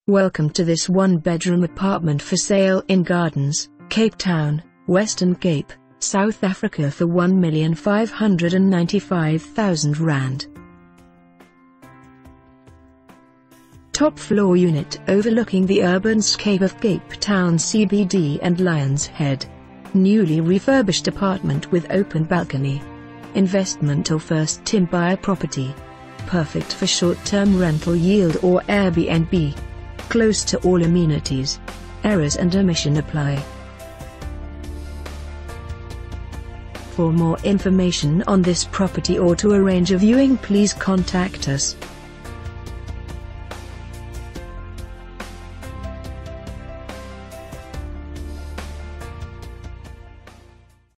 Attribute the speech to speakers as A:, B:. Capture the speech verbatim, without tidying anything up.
A: Welcome to this one-bedroom apartment for sale in Gardens, Cape Town, Western Cape, South Africa for one million five hundred ninety-five thousand rand. Top floor unit overlooking the urban-scape of Cape Town C B D and Lions Head. Newly refurbished apartment with open balcony. Investment or first-time buyer property. Perfect for short-term rental yield or Airbnb. Close to all amenities. Errors and omission apply. For more information on this property or to arrange a viewing, please contact us.